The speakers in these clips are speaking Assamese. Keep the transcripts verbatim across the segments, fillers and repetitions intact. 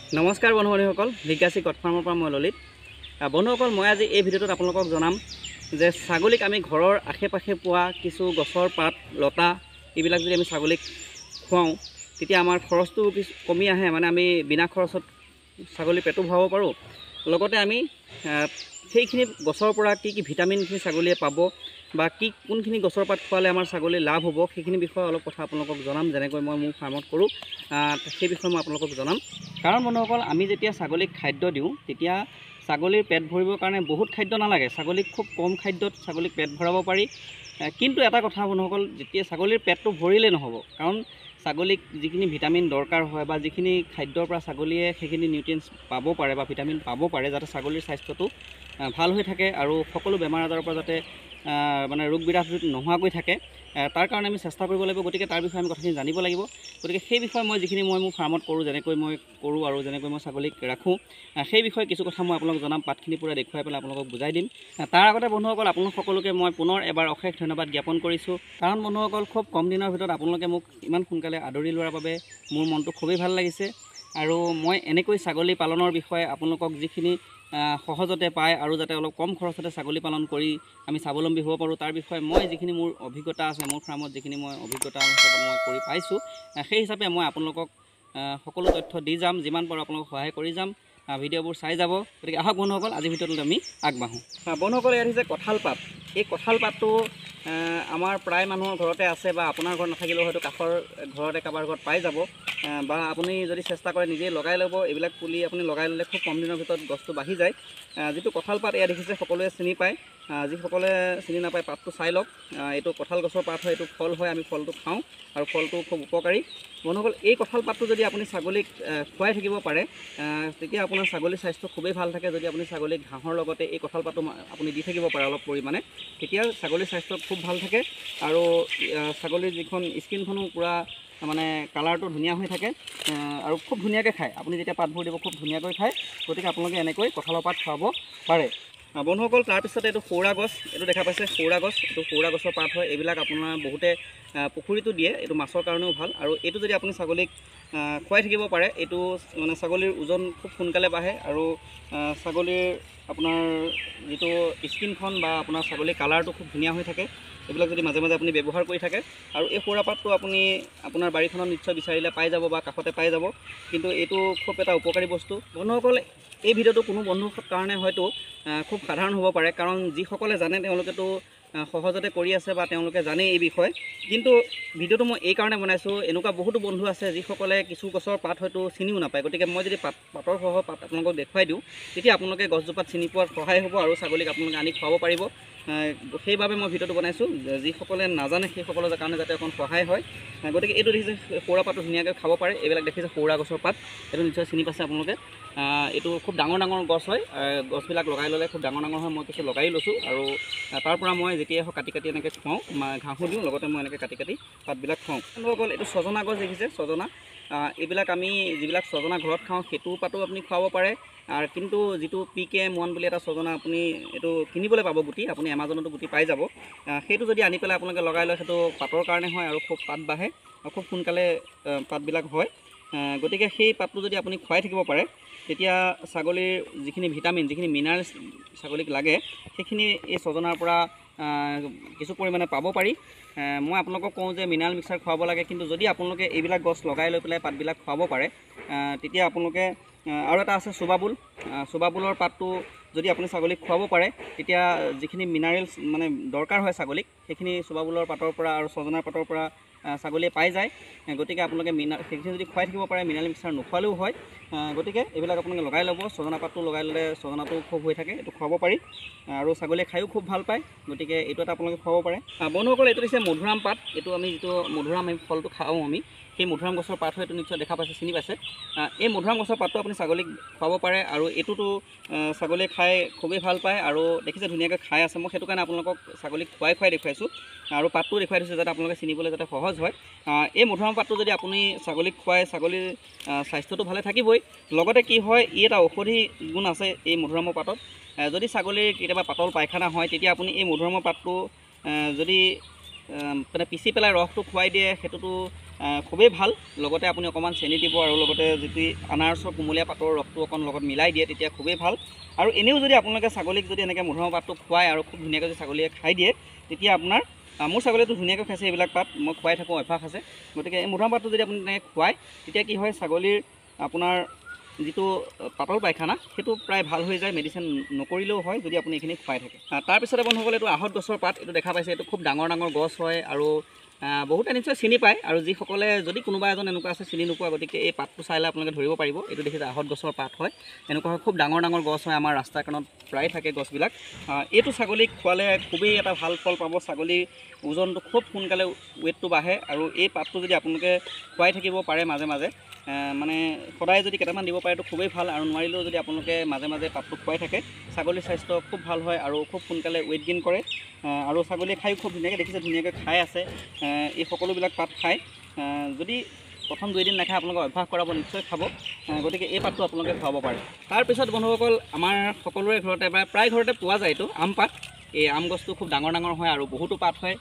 নমস্কাৰ বন্ধু বান্ধৱীসকল, লিগাসী কট ফাৰ্মৰ পৰা মই ললিত। বন্ধুসকল, মই আজি এই ভিডিঅ'টোত আপোনালোকক জনাম যে ছাগলীক আমি ঘৰৰ আশে পাশে পোৱা কিছু গছৰ পাত লতা এইবিলাক যদি আমি ছাগলীক খুৱাওঁ তেতিয়া আমাৰ খৰচটো কিছু কমি আহে। মানে আমি বিনা খৰচত ছাগলীৰ পেটটো ভৰাব পাৰোঁ। লগতে আমি সেইখিনি গছৰ পৰা কি কি ভিটামিনখিনি ছাগলীয়ে পাব বা কি কোনখিনি গছৰ পাত খোৱালে আমাৰ ছাগলীৰ লাভ হ'ব সেইখিনি বিষয়ে অলপ কথা আপোনালোকক জনাম। যেনেকৈ মই মোৰ ফাৰ্মত কৰোঁ সেই বিষয়ে মই আপোনালোকক জনাম। কাৰণ বন্ধুসকল, আমি যেতিয়া ছাগলীক খাদ্য দিওঁ তেতিয়া ছাগলীৰ পেট ভৰিবৰ কাৰণে বহুত খাদ্য নালাগে। ছাগলীক খুব কম খাদ্যত ছাগলীক পেট ভৰাব পাৰি। কিন্তু এটা কথা বন্ধুসকল, যেতিয়া ছাগলীৰ পেটটো ভৰিলেই নহ'ব, কাৰণ ছাগলীক যিখিনি ভিটামিন দৰকাৰ হয় বা যিখিনি খাদ্যৰ পৰা ছাগলীয়ে সেইখিনি নিউট্ৰিয়েণ্টছ পাব পাৰে বা ভিটামিন পাব পাৰে যাতে ছাগলীৰ স্বাস্থ্যটো ভাল হৈ থাকে আৰু সকলো বেমাৰ আজাৰৰ পৰা যাতে মানে ৰোগ বিৰাগ নোহোৱাকৈ থাকে, তাৰ কাৰণে আমি চেষ্টা কৰিব লাগিব। গতিকে তাৰ বিষয়ে আমি কথাখিনি জানিব লাগিব। গতিকে সেই বিষয়ে মই যিখিনি মই মোৰ ফাৰ্মত কৰোঁ, যেনেকৈ মই কৰোঁ আৰু যেনেকৈ মই ছাগলীক ৰাখোঁ, সেই বিষয়ে কিছু কথা মই আপোনালোকক জনাম। পাতখিনি পূৰা দেখুৱাই পেলাই আপোনালোকক বুজাই দিম। তাৰ আগতে বন্ধুসকল, আপোনালোক সকলোকে মই পুনৰ এবাৰ অশেষ ধন্যবাদ জ্ঞাপন কৰিছোঁ। কাৰণ বন্ধুসকল, খুব কম দিনৰ ভিতৰত আপোনালোকে মোক ইমান সোনকালে আদৰি লোৱাৰ বাবে মোৰ মনটো খুবেই ভাল লাগিছে। আৰু মই এনেকৈ ছাগলী পালনৰ বিষয়ে আপোনালোকক যিখিনি সহজতে পায় আৰু যাতে অলপ কম খৰচতে ছাগলী পালন কৰি আমি স্বাৱলম্বী হ'ব পাৰোঁ তাৰ বিষয়ে মই যিখিনি মোৰ অভিজ্ঞতা আছে, মোৰ ফাৰ্মত যিখিনি মই অভিজ্ঞতা হিচাপত মই কৰি পাইছোঁ, সেই হিচাপে মই আপোনালোকক সকলো তথ্য দি যাম। যিমান পাৰোঁ আপোনালোকক সহায় কৰি যাম। ভিডিঅ'বোৰ চাই যাব। গতিকে আহক বন্ধুসকল, আজি ভিডিঅ'টোত আমি আগবাঢ়োঁ। বন্ধুসকল, ইয়াত হৈছে কঁঠাল পাত। এই কঁঠাল পাতটো আমাৰ প্ৰায় মানুহৰ ঘৰতে আছে বা আপোনাৰ ঘৰত নাথাকিলেও হয়তো কাষৰ ঘৰতে কাৰোবাৰ ঘৰত পাই যাব। বা আপুনি যদি চেষ্টা কৰে নিজেই লগাই ল'ব। এইবিলাক পুলি আপুনি লগাই ল'লে খুব কম দিনৰ ভিতৰত গছটো বাঢ়ি যায়। যিটো কঁঠাল পাত এয়া দেখিছে সকলোৱে চিনি পায়। যিসকলে চিনি নাপায় পাতটো চাই লওক। এইটো কঁঠাল গছৰ পাত হয়, এইটো ফল হয়, আমি ফলটো খাওঁ আৰু ফলটো খুব উপকাৰী। বন্ধুসকল, এই কঁঠাল পাতটো যদি আপুনি ছাগলীক খুৱাই থাকিব পাৰে তেতিয়া আপোনাৰ ছাগলীৰ স্বাস্থ্য খুবেই ভাল থাকে। যদি আপুনি ছাগলীক ঘাঁহৰ লগতে এই কঁঠাল পাতটো আপুনি দি থাকিব পাৰে অলপ পৰিমাণে, তেতিয়া ছাগলীৰ স্বাস্থ্য খুব ভাল থাকে আৰু ছাগলীৰ যিখন স্কিনখনো পূৰা মানে কালাৰটো ধুনীয়া হৈ থাকে আৰু খুব ধুনীয়াকৈ খায়। আপুনি যেতিয়া পাতবোৰ দিব খুব ধুনীয়াকৈ খায়। গতিকে আপোনালোকে এনেকৈ কঁঠালৰ পাত খুৱাব পাৰে। বন্ধুসকল, তাৰপিছতে এইটো সৌৰা গছ, এইটো দেখা পাইছে সৌৰা গছ। এইটো সৌৰা গছৰ পাত হয়। এইবিলাক আপোনাৰ বহুতে পুখুৰীটো দিয়ে, এইটো মাছৰ কাৰণেও ভাল। আৰু এইটো যদি আপুনি ছাগলীক খুৱাই থাকিব পাৰে, এইটো মানে ছাগলীৰ ওজন খুব সোনকালে বাঢ়ে আৰু ছাগলীৰ আপোনাৰ যিটো স্কিনখন বা আপোনাৰ ছাগলীৰ কালাৰটো খুব ধুনীয়া হৈ থাকে। এইবিলাক যদি মাজে মাজে আপুনি ব্যৱহাৰ কৰি থাকে আৰু এই সৌৰা পাতটো আপুনি আপোনাৰ বাৰীখনত নিশ্চয় বিচাৰিলে পাই যাব বা কাষতে পাই যাব। কিন্তু এইটো খুব এটা উপকাৰী বস্তু। বন্ধুসকল, এই ভিডিঅ'টো কোনো বন্ধুৰ কাৰণে হয়তো খুব সাধাৰণ হ'ব পাৰে, কাৰণ যিসকলে জানে তেওঁলোকেতো সহজতে কৰি আছে বা তেওঁলোকে জানে এই বিষয়ে। কিন্তু ভিডিঅ'টো মই এই কাৰণে বনাইছোঁ, এনেকুৱা বহুতো বন্ধু আছে যিসকলে কিছু গছৰ পাত হয়তো চিনিও নাপায়। গতিকে মই যদি পাত পাতৰ সহ পাত আপোনালোকক দেখুৱাই দিওঁ তেতিয়া আপোনালোকে গছজোপাত চিনি পোৱাত সহায় হ'ব আৰু ছাগলীক আপোনালোকে আনি খুৱাব পাৰিব। সেইবাবে মই ভিডিঅ'টো বনাইছোঁ, যিসকলে নাজানে সেইসকলৰ কাৰণে যাতে অকণ সহায় হয়। গতিকে এইটো দেখিছে সৌৰা পাতটো ধুনীয়াকৈ খাব পাৰে। এইবিলাক দেখিছে সৌৰা গছৰ পাত, এইটো নিশ্চয় চিনি পাইছে আপোনালোকে। এইটো খুব ডাঙৰ ডাঙৰ গছ হয়। গছবিলাক লগাই ল'লে খুব ডাঙৰ ডাঙৰ হয়। মই কিছু লগাই লৈছোঁ আৰু তাৰ পৰা মই যেতিয়াই হওক কাটি কাটি এনেকৈ খুৱাওঁ, ঘাঁহো দিওঁ, লগতে মই এনেকৈ কাটি কাটি পাতবিলাক খুৱাওঁ। বন্ধুসকল, এইটো ছজনা গছ দেখিছে, ছজনা। এইবিলাক আমি যিবিলাক ছজনা ঘৰত খাওঁ সেইটো পাতো আপুনি খুৱাব পাৰে। আৰু কিন্তু যিটো পি কে এম ওৱান বুলি এটা ছজনা আপুনি এইটো কিনিবলৈ পাব গুটি, আপুনি এমাজনতো গুটি পাই যাব। সেইটো যদি আনি পেলাই আপোনালোকে লগাই লয়, সেইটো পাতৰ কাৰণে হয় আৰু খুব পাত বাঢ়ে আৰু খুব সোনকালে পাতবিলাক হয়। গতিকে সেই পাতটো যদি আপুনি খুৱাই থাকিব পাৰে তেতিয়া ছাগলীৰ যিখিনি ভিটামিন, যিখিনি মিনাৰেলছ ছাগলীক লাগে সেইখিনি এই ছজনাৰ পৰা কিছু পৰিমাণে পাব পাৰি। মই আপোনালোকক কওঁ যে মিনাৰেল মিক্সাৰ খুৱাব লাগে। কিন্তু যদি আপোনালোকে এইবিলাক গছ লগাই লৈ পেলাই পাতবিলাক খুৱাব পাৰে তেতিয়া আপোনালোকে আৰু এটা আছে চুবাবুল। চুবাবুলৰ পাতটো যদি আপুনি ছাগলীক খুৱাব পাৰে তেতিয়া যিখিনি মিনাৰেলছ মানে দৰকাৰ হয় ছাগলীক, সেইখিনি চুবাবুলৰ পাতৰ পৰা আৰু ছজনাৰ পাতৰ পৰা ছাগলীয়ে পাই যায়। গতিকে আপোনালোকে মিনা সেইখিনি যদি খুৱাই থাকিব পাৰে, মিনাৰেল মিক্সাৰ নোখোৱালেও হয়। গতিকে এইবিলাক আপোনালোকে লগাই ল'ব। ছজনা পাতটো লগাই ল'লে ছজনাটো খুব হৈ থাকে, এইটো খুৱাব পাৰি আৰু ছাগলীয়ে খায়ো খুব ভাল পায়। গতিকে এইটো এটা আপোনালোকে খুৱাব পাৰে। বন্ধুসকল, এইটো হৈছে মধুৰাম পাত। এইটো আমি যিটো মধুৰাম আমি ফলটো খাওঁ, আমি সেই মধুৰাম গছৰ পাত হয়। এইটো নিশ্চয় দেখা পাইছে, চিনি পাইছে। এই মধুৰাম গছৰ পাতটো আপুনি ছাগলীক খুৱাব পাৰে আৰু এইটোতো ছাগলীয়ে খাই খুবেই ভাল পায় আৰু দেখিছে ধুনীয়াকৈ খাই আছে। মই সেইটো কাৰণে আপোনালোকক ছাগলীক খুৱাই খুৱাই দেখুৱাইছোঁ আৰু পাতটো দেখুৱাই দিছোঁ যাতে আপোনালোকে চিনিবলৈ যাতে সহজ হয়। এই মধুৰাম পাতটো যদি আপুনি ছাগলীক খুৱাই, ছাগলীৰ স্বাস্থ্যটো ভালে থাকিবই। লগতে কি হয়, ই এটা ঔষধি গুণ আছে এই মধুৰামৰ পাতত। যদি ছাগলীৰ কেতিয়াবা পাতল পায়খানা হয় তেতিয়া আপুনি এই মধুৰামৰ পাতটো যদি মানে পিচি পেলাই ৰসটো খুৱাই দিয়ে, সেইটোতো খুবেই ভাল। লগতে আপুনি অকণমান চেনি দিব আৰু লগতে যদি আনাৰসৰ কুমলীয়া পাতৰ ৰসটো অকণ লগত মিলাই দিয়ে তেতিয়া খুবেই ভাল। আৰু এনেও যদি আপোনালোকে ছাগলীক যদি এনেকৈ মধুৰিআমৰ পাতটো খুৱায় আৰু খুব ধুনীয়াকৈ যদি ছাগলীয়ে খাই দিয়ে তেতিয়া আপোনাৰ মোৰ ছাগলীটো ধুনীয়াকৈ খাইছে এইবিলাক পাত, মই খুৱাই থাকোঁ, অভ্যাস আছে। গতিকে এই মধুৰিআমৰ পাতটো যদি আপুনি তেনেকৈ খুৱায় তেতিয়া কি হয়, ছাগলীৰ আপোনাৰ যিটো পাতল পায়খানা সেইটো প্ৰায় ভাল হৈ যায়, মেডিচিন নকৰিলেও হয় যদি আপুনি এইখিনি খুৱাই থাকে। তাৰপিছতে বন্ধুসকল এইটো আহঁত গছৰ পাত, এইটো দেখা পাইছে, এইটো খুব ডাঙৰ ডাঙৰ গছ হয় আৰু বহুতে নিশ্চয় চিনি পায়। আৰু যিসকলে যদি কোনোবা এজন এনেকুৱা আছে চিনি নোপোৱা, গতিকে এই পাতটো চাইলে আপোনালোকে ধৰিব পাৰিব। এইটো দেখিছে আহঁত গছৰ পাত হয়, এনেকুৱা হয়, খুব ডাঙৰ ডাঙৰ গছ হয়, আমাৰ ৰাস্তাৰ কাণত প্ৰায় থাকে গছবিলাক। এইটো ছাগলীক খোৱালে খুবেই এটা ভাল ফল পাব, ছাগলীৰ ওজনটো খুব সোনকালে ৱেইটটো বাঢ়ে। আৰু এই পাতটো যদি আপোনালোকে খুৱাই থাকিব পাৰে মাজে মাজে, মানে সদায় যদি কেইটামান দিব পাৰেতো খুবেই ভাল, আৰু নোৱাৰিলেও যদি আপোনালোকে মাজে মাজে পাতটো খুৱাই থাকে ছাগলীৰ স্বাস্থ্য খুব ভাল হয় আৰু খুব সোনকালে ৱেইট গেইন কৰে। আৰু ছাগলীয়ে খাই খুব ধুনীয়াকৈ দেখিছে, ধুনীয়াকৈ খাই আছে এই সকলোবিলাক পাত খায়। যদি প্ৰথম দুইদিন নাখায় আপোনালোকে অভ্যাস কৰাব, নিশ্চয় খাব। গতিকে এই পাতটো আপোনালোকে খুৱাব পাৰে। তাৰপিছত বন্ধুসকল আমাৰ সকলোৰে ঘৰতে বা প্ৰায় ঘৰতে পোৱা যায় এইটো আম পাত। এই আম গছটো খুব ডাঙৰ ডাঙৰ হয় আৰু বহুতো পাত হয়।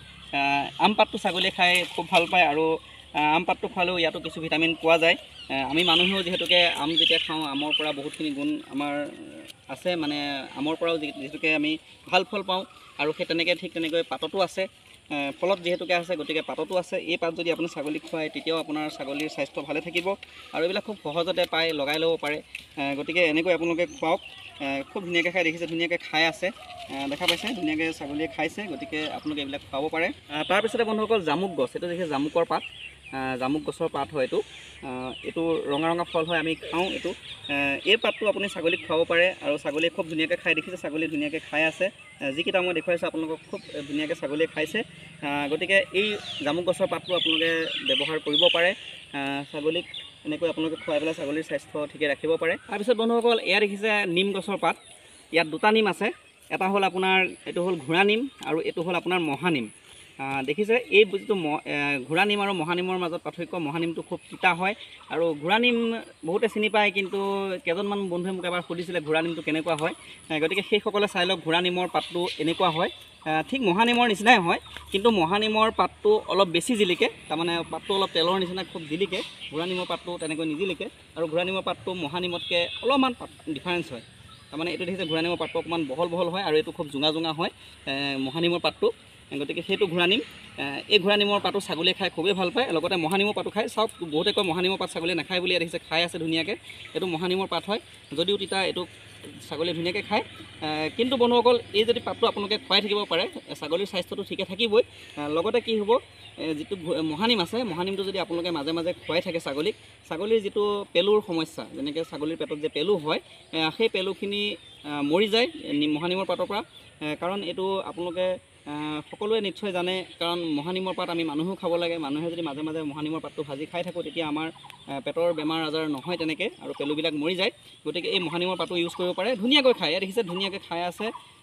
আম পাতটো ছাগলীয়ে খাই খুব ভাল পায় আৰু আম পাতটো খোৱালেও ইয়াতো কিছু ভিটামিন পোৱা যায়। আমি মানুহেও যিহেতুকে আম যেতিয়া খাওঁ আমৰ পৰা বহুতখিনি গুণ আমাৰ আছে, মানে আমৰ পৰাও যিহেতুকে আমি ভাল ফল পাওঁ আৰু সেই তেনেকৈ ঠিক তেনেকৈ পাততো আছে, ফলত যিহেতুকে আছে গতিকে পাততো আছে। এই পাত যদি আপুনি ছাগলীক খুৱায় তেতিয়াও আপোনাৰ ছাগলীৰ স্বাস্থ্য ভালে থাকিব আৰু এইবিলাক খুব সহজতে পায়, লগাই ল'ব পাৰে। গতিকে এনেকৈ আপোনালোকে খুৱাওক, খুব ধুনীয়াকৈ খাই দেখিছে, ধুনীয়াকৈ খাই আছে, দেখা পাইছে ধুনীয়াকৈ ছাগলীয়ে খাইছে। গতিকে আপোনালোকে এইবিলাক খুৱাব পাৰে। তাৰপিছতে বন্ধুসকল জামুক গছ, এইটো দেখিছে জামুকৰ পাত, জামুক গছৰ পাত হয় এইটো। এইটো ৰঙা ৰঙা ফল হয়, আমি খাওঁ এইটো। এই পাতটো আপুনি ছাগলীক খুৱাব পাৰে আৰু ছাগলীয়ে খুব ধুনীয়াকৈ খাই দেখিছে, ছাগলী ধুনীয়াকৈ খাই আছে। যিকেইটা মই দেখুৱাইছোঁ আপোনালোকক খুব ধুনীয়াকৈ ছাগলীয়ে খাইছে। গতিকে এই জামুক গছৰ পাতটো আপোনালোকে ব্যৱহাৰ কৰিব পাৰে, ছাগলীক এনেকৈ আপোনালোকে খুৱাই পেলাই ছাগলীৰ স্বাস্থ্য ঠিকে ৰাখিব পাৰে। তাৰপিছত বন্ধুসকল এয়া দেখিছে নিম গছৰ পাত, ইয়াত দুটা নিম আছে, এটা হ'ল আপোনাৰ এইটো হ'ল ঘোঁৰা নিম আৰু এইটো হ'ল আপোনাৰ মহানিম। দেখিছে এই যিটো ঘোঁৰা নিম আৰু মহানিমৰ মাজত পাৰ্থক্য, মহানিমটো খুব তিতা হয় আৰু ঘোঁৰা নিম বহুতে চিনি পায়, কিন্তু কেইজনমান বন্ধুৱে মোক এবাৰ সুধিছিলে ঘোঁৰা নিমটো কেনেকুৱা হয়। গতিকে সেইসকলে চাই লওক, ঘোঁৰা নিমৰ পাতটো এনেকুৱা হয়, ঠিক মহানিমৰ নিচিনাই হয়, কিন্তু মহানিমৰ পাতটো অলপ বেছি জিলিকে, তাৰমানে পাতটো অলপ তেলৰ নিচিনা খুব জিলিকে, ঘোঁৰা নিমৰ পাতটো তেনেকৈ নিজিলিকে। আৰু ঘোঁৰা নিমৰ পাতটো মহানিমতকৈ অলপমান ডিফাৰেঞ্চ হয়, তাৰমানে এইটো দেখিছে ঘোঁৰা নিমৰ পাতটো অকণমান বহল বহল হয় আৰু এইটো খুব জোঙা জোঙা হয় মহানিমৰ পাতটো। গতিকে সেইটো ঘোঁৰা নিম। এই ঘোঁৰা নিমৰ পাতো ছাগলীয়ে খাই খুবেই ভাল পায়, লগতে মহানিমৰ পাতো খায়। চাওক বহুতে কয় মহানিমৰ পাত ছাগলীয়ে নাখায় বুলি, দেখিছে খাই আছে ধুনীয়াকৈ। এইটো মহানিমৰ পাত হয়, যদিও তিতা, এইটো ছাগলীয়ে ধুনীয়াকৈ খায়। কিন্তু বন্ধুসকল এই যদি পাতটো আপোনালোকে খুৱাই থাকিব পাৰে ছাগলীৰ স্বাস্থ্যটো ঠিকে থাকিবই। লগতে কি হ'ব, যিটো মহানিম আছে মহানিমটো যদি আপোনালোকে মাজে মাজে খুৱাই থাকে ছাগলীক, ছাগলীৰ যিটো পেলুৰ সমস্যা, যেনেকৈ ছাগলীৰ পেটত যে পেলু হয় সেই পেলুখিনি মৰি যায় মহানিমৰ পাতৰ পৰা। কাৰণ এইটো আপোনালোকে সকলোৱে নিশ্চয় জানে, কাৰণ মহানিমৰ পাত আমি মানুহেও খাব লাগে। মানুহে যদি মাজে মাজে মহানিমৰ পাতটো ভাজি খাই থাকোঁ তেতিয়া আমাৰ পেটৰ বেমাৰ আজাৰ নহয় তেনেকৈ আৰু পেলুবিলাক মৰি যায়। গতিকে এই মহানিমৰ পাতো ইউজ কৰিব পাৰে, ধুনীয়াকৈ খায়, দেখিছে ধুনীয়াকৈ খাই আছে।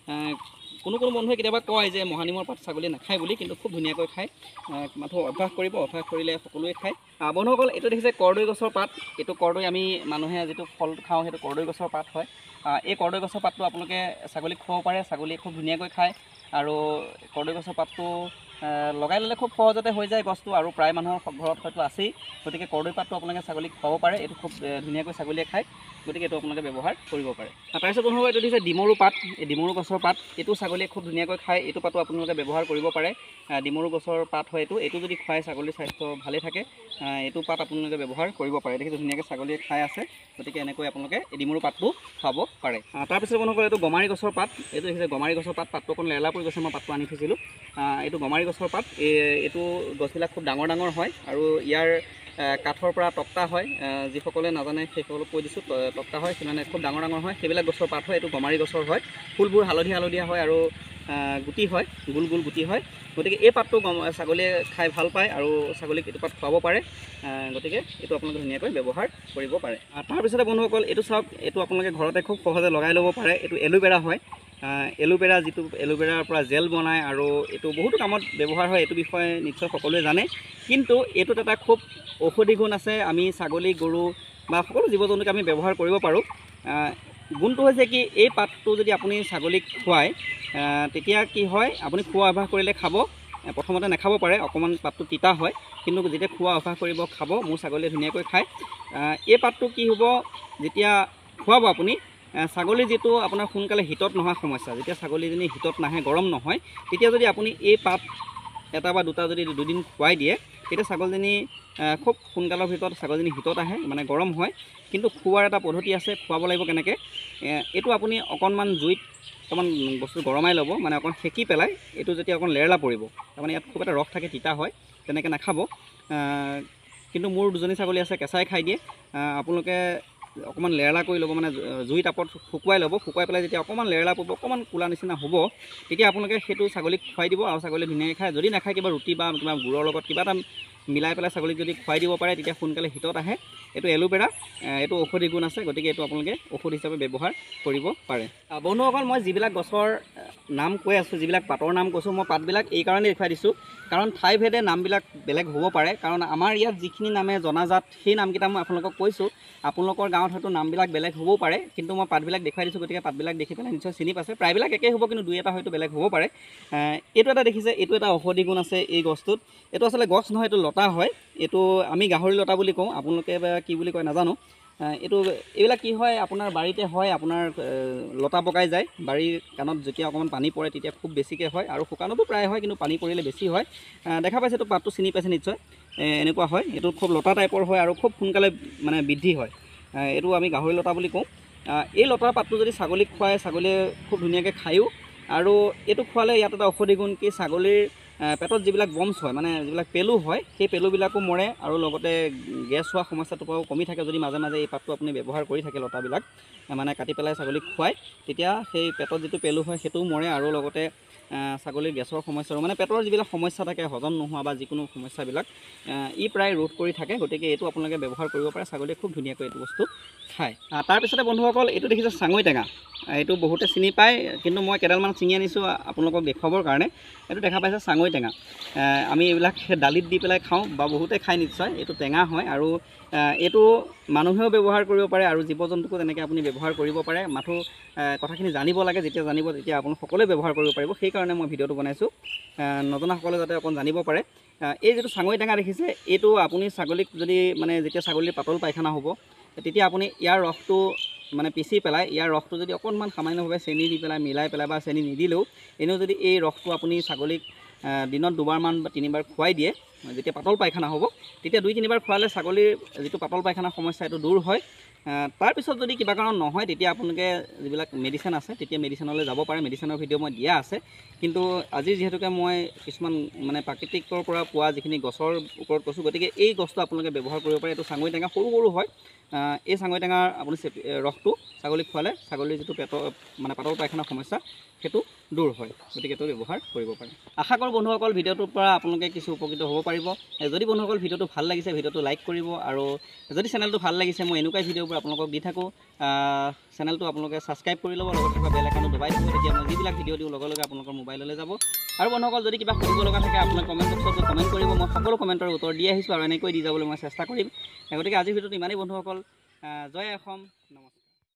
কোনো কোনো বন্ধুৱে কেতিয়াবা কয় যে মহানিমৰ পাত ছাগলী নাখায় বুলি, কিন্তু খুব ধুনীয়াকৈ খায়। মাথো অভ্যাস কৰিব, অভ্যাস কৰিলে সকলোৱে খায়। বন্ধুসকল এইটো দেখিছে কৰ্দৈ গছৰ পাত, এইটো কৰ্দৈ আমি মানুহে যিটো ফল খাওঁ সেইটো কৰ্দৈ গছৰ পাত হয়। এই কৰ্দৈ গছৰ পাতটো আপোনালোকে ছাগলীক খুৱাব পাৰে, ছাগলীয়ে খুব ধুনীয়াকৈ খায়। আৰু কৰ্দৈ গছৰ পাতটো লগাই ল'লে খুব সহজতে হৈ যায় গছটো, আৰু প্ৰায় মানুহৰ ঘৰত হয়তো আছেই। গতিকে কৰ্দৈ পাতটো আপোনালোকে ছাগলীক খুৱাব পাৰে, এইটো খুব ধুনীয়াকৈ ছাগলীয়ে খায়। গতিকে এইটো আপোনালোকে ব্যৱহাৰ কৰিব পাৰে। তাৰপিছত বন্ধুসকল এইটো দিছে ডিমৰু পাত, এই ডিমৰু গছৰ পাত, এইটো ছাগলীয়ে খুব ধুনীয়াকৈ খায়, এইটো পাতো আপোনালোকে ব্যৱহাৰ কৰিব পাৰে। ডিমৰু গছৰ পাত হয় এইটো, এইটো যদি খুৱাই ছাগলীৰ স্বাস্থ্য ভালে থাকে, এইটো পাত আপোনালোকে ব্যৱহাৰ কৰিব পাৰে। দেখিছে ধুনীয়াকৈ ছাগলীয়ে খাই আছে, গতিকে এনেকৈ আপোনালোকে এই ডিমৰু পাতটো খুৱাব পাৰে। তাৰপিছত বন্ধুসকল এইটো গমাৰি গছৰ পাত, এইটো দেখিছে গমাৰি গছৰ পাত, পাতটো অকণ লেলা পৰি গৈছে, মই পাতটো আনি থৈছিলোঁ। এইটো গমাৰি গছৰ পাত, এই এইটো গছবিলাক খুব ডাঙৰ ডাঙৰ হয় আৰু ইয়াৰ কাঠৰ পৰা তক্তা হয়। যিসকলে নাজানে সেইসকলক কৈ দিছোঁ, তক্তা হয় মানে খুব ডাঙৰ ডাঙৰ হয়, সেইবিলাক গছৰ পাত হয়। এইটো গমাৰি গছৰ হয়, ফুলবোৰ হালধীয়া হালধীয়া হয় আৰু গুটি হয়, গোল গোল গুটি হয়। গতিকে এই পাতটো ছাগলীয়ে খাই ভাল পায় আৰু ছাগলীক এইটো পাত খুৱাব পাৰে। গতিকে এইটো আপোনালোকে ধুনীয়াকৈ ব্যৱহাৰ কৰিব পাৰে। তাৰপিছতে বন্ধুসকল এইটো চাওক, এইটো আপোনালোকে ঘৰতে খুব সহজে লগাই ল'ব পাৰে। এইটো এল'ভেৰা হয়, এল'ভেৰা যিটো এল'ভেৰাৰ পৰা জেল বনায় আৰু এইটো বহুতো কামত ব্যৱহাৰ হয়, এইটো বিষয়ে নিশ্চয় সকলোৱে জানে। কিন্তু এইটোত এটা খুব ঔষধি গুণ আছে, আমি ছাগলী গৰু বা সকলো জীৱ জন্তুক আমি ব্যৱহাৰ কৰিব পাৰোঁ। গুণটো হৈছে কি, এই পাতটো যদি আপুনি ছাগলীক খুৱায় তেতিয়া কি হয়, আপুনি খোৱা অভ্যাস কৰিলে খাব, প্ৰথমতে নাখাব পাৰে, অকণমান পাতটো তিতা হয়, কিন্তু যেতিয়া খোৱা অভ্যাস কৰিব খাব। মোৰ ছাগলীয়ে ধুনীয়াকৈ খায়। এই পাতটো কি হ'ব, যেতিয়া খুৱাব আপুনি, ছাগলীৰ যিটো আপোনাৰ সোনকালে হিটত নোহোৱা সমস্যা, যেতিয়া ছাগলীজনী হিটত নাহে, গৰম নহয়, তেতিয়া যদি আপুনি এই পাত এটা বা দুটা যদি দুদিন খুৱাই দিয়ে, তেতিয়া ছাগলীজনী খুব সোনকালৰ ভিতৰত ছাগলীজনী হিটত আহে, মানে গৰম হয়। কিন্তু খোৱাৰ এটা পদ্ধতি আছে, খুৱাব লাগিব কেনেকৈ। এইটো আপুনি অকণমান জুইত অকণমান বস্তু গৰমাই ল'ব, মানে অকণ সেকি পেলাই, এইটো যেতিয়া অকণ লেৰেলা পৰিব, তাৰমানে ইয়াত খুব এটা ৰস থাকে, তিতা হয়, তেনেকৈ নাখাব। কিন্তু মোৰ দুজনী ছাগলী আছে, কেঁচাই খাই দিয়ে। আপোনালোকে অকণমান লেৰেলা কৰি ল'ব, মানে জুই তাপত শুকুৱাই ল'ব। শুকুৱাই পেলাই যেতিয়া অকণমান লেৰেলা পৰিব, অকণমান ক'লা নিচিনা হ'ব, তেতিয়া আপোনালোকে সেইটো ছাগলীক খুৱাই দিব, আৰু ছাগলী ধুনীয়াকৈ খায়। যদি নাখায়, কিবা ৰুটি বা কিবা গুড়ৰ লগত কিবা এটা মিলাই পেলাই ছাগলীক যদি খুৱাই দিব পাৰে, তেতিয়া সোনকালে হিটত আহে। এইটো এলোভেৰা, এইটো ঔষধি গুণ আছে, গতিকে এইটো আপোনালোকে ঔষধ হিচাপে ব্যৱহাৰ কৰিব পাৰে। বন্ধুসকল, মই যিবিলাক গছৰ নাম কৈ আছোঁ, যিবিলাক পাতৰ নাম কৈছোঁ, মই পাতবিলাক এই কাৰণেই দেখুৱাই দিছোঁ, কাৰণ ঠাইভেদে নামবিলাক বেলেগ হ'ব পাৰে। কাৰণ আমাৰ ইয়াত যিখিনি নামে জনাজাত, সেই নামকেইটা মই আপোনালোকক কৈছোঁ। আপোনালোকৰ গাঁৱত হয়তো নামবিলাক বেলেগ হ'বও পাৰে, কিন্তু মই পাতবিলাক দেখুৱাই দিছোঁ, গতিকে পাতবিলাক দেখি পেলাই নিশ্চয় চিনি পাইছে। প্ৰায়বিলাক একেই হ'ব, কিন্তু দুই এটা হয়তো বেলেগ হ'ব পাৰে। এইটো এটা দেখিছে, এইটো এটা ঔষধি গুণ আছে এই গছটোত। এইটো আচলতে গছ নহয়, এইটো লতা হয়। এইটো আমি গাহৰি লতা বুলি কওঁ, আপোনালোকে বা কি বুলি কয় নাজানো। এইটো এইবিলাক কি হয়, আপোনাৰ বাৰীতে হয়, আপোনাৰ লতা বগাই যায়। বাৰীৰ কাণত যেতিয়া অকণমান পানী পৰে, তেতিয়া খুব বেছিকৈ হয়, আৰু শুকানতো প্ৰায় হয়, কিন্তু পানী পৰিলে বেছি হয়। দেখা পাইছে, এইটো পাতটো চিনি পাইছে নিশ্চয়। এনেকুৱা হয়, এইটো খুব লতা টাইপৰ হয়, আৰু খুব সোনকালে মানে বৃদ্ধি হয়। এইটো আমি গাহৰি লতা বুলি কওঁ। এই লতাৰ পাতটো যদি ছাগলীক খুৱায়, ছাগলীয়ে খুব ধুনীয়াকৈ খায়ো। আৰু এইটো খোৱালে ইয়াত এটা ঔষধি গুণ কি, ছাগলীৰ পেটত যিবিলাক বমছ হয়, মানে যিবিলাক পেলু হয়, সেই পেলুবিলাকো মৰে, আৰু লগতে গেছ হোৱা সমস্যাটোৰ পৰাও কমি থাকে। যদি মাজে মাজে এই পাতটো আপুনি ব্যৱহাৰ কৰি থাকে, লতাবিলাক মানে কাটি পেলাই ছাগলীক খুৱায়, তেতিয়া সেই পেটত যিটো পেলু হয়, সেইটোও মৰে, আৰু লগতে ছাগলীৰ গেছৰ সমস্যাৰো, মানে পেটৰ যিবিলাক সমস্যা থাকে, হজম নোহোৱা বা যিকোনো সমস্যাবিলাক ই প্ৰায় ৰোধ কৰি থাকে। গতিকে এইটো আপোনালোকে ব্যৱহাৰ কৰিব পাৰে, ছাগলীয়ে খুব ধুনীয়াকৈ এইটো বস্তু খায়। তাৰপিছতে বন্ধুসকল, এইটো দেখিছে চাঙৈ টেঙা। এইটো বহুতে চিনি পায়, কিন্তু মই কেইডালমান ছিঙি আনিছোঁ আপোনালোকক দেখুৱাবৰ কাৰণে। এইটো দেখা পাইছে চাঙৈ টেঙা। আমি এইবিলাক দালিত দি পেলাই খাওঁ, বা বহুতে খায় নিশ্চয়। এইটো টেঙা হয়, আৰু এইটো মানুহেও ব্যৱহাৰ কৰিব পাৰে, আৰু জীৱ জন্তুকো তেনেকৈ আপুনি ব্যৱহাৰ কৰিব পাৰে। মাথো কথাখিনি জানিব লাগে, যেতিয়া জানিব তেতিয়া আপুনি সকলোৱে ব্যৱহাৰ কৰিব পাৰিব। সেইকাৰণে মই ভিডিঅ'টো বনাইছোঁ, নজনাসকলে যাতে অকণ জানিব পাৰে। এই যিটো চাঙৈ টেঙা দেখিছে, এইটো আপুনি ছাগলীক যদি মানে যেতিয়া ছাগলীৰ পাতল পায়খানা হ'ব, তেতিয়া আপুনি ইয়াৰ ৰসটো মানে পিচি পেলাই, ইয়াৰ ৰসটো যদি অকণমান সামান্যভাৱে চেনি দি পেলাই মিলাই পেলাই, বা চেনি নিদিলেও এনেও যদি এই ৰসটো আপুনি ছাগলীক দিনত দুবাৰমান বা তিনিবাৰ খুৱাই দিয়ে, যেতিয়া পাতল পায়খানা হ'ব, তেতিয়া দুই তিনিবাৰ খোৱালে ছাগলীৰ যিটো পাতল পায়খানাৰ সমস্যা, এইটো দূৰ হয়। তাৰপিছত যদি কিবা কাৰণ নহয়, তেতিয়া আপোনালোকে যিবিলাক মেডিচিন আছে, তেতিয়া মেডিচিনলৈ যাব পাৰে। মেডিচিনৰ ভিডিঅ' মই দিয়া আছে, কিন্তু আজি যিহেতুকে মই কিছুমান মানে প্ৰাকৃতিকৰ পৰা পোৱা যিখিনি গছৰ ওপৰত কৈছোঁ, গতিকে এই গছটো আপোনালোকে ব্যৱহাৰ কৰিব পাৰে। এইটো চাঙৈ টেঙা, সৰু সৰু হয়। এই চাঙৈ টেঙাৰ আপুনি চেপি ৰসটো ছাগলীক খুৱালে ছাগলীৰ যিটো পেটৰ মানে পাতল পায়খানাৰ সমস্যা, সেইটো দূৰ হয়। গতিকে এইটো ব্যৱহাৰ কৰিব পাৰে। আশা কৰোঁ বন্ধুসকল, ভিডিঅ'টোৰ পৰা আপোনালোকে কিছু উপকৃত হ'ব পাৰিব। যদি বন্ধুসকল ভিডিঅ'টো ভাল লাগিছে, ভিডিঅ'টো লাইক কৰিব, আৰু যদি চেনেলটো ভাল লাগিছে, মই এনেকুৱাই ভিডিঅ'বোৰ আপোনালোকক দি থাকোঁ। চেনেলটো আপোনালোকে ছাবস্ক্ৰাইব কৰি ল'ব, লগতে থকা বেল আইকনটো দবাই দিব, তেতিয়া মই যিবিলাক ভিডিঅ' দিওঁ লগে লগে আপোনালোকৰ মোবাইললৈ যাব। আৰু বন্ধুসকল, যদি কিবা সুধিব লগা থাকে, আপোনাক কমেণ্ট বক্সত কমেণ্ট কৰিব। মই সকলো কমেণ্টৰ উত্তৰ দি আহিছোঁ, আৰু এনেকৈ দি যাবলৈ মই চেষ্টা কৰিম। গতিকে আজিৰ ভিডিঅ'টো ইমানেই বন্ধুসকল। জয় অসম, নমস্কাৰ।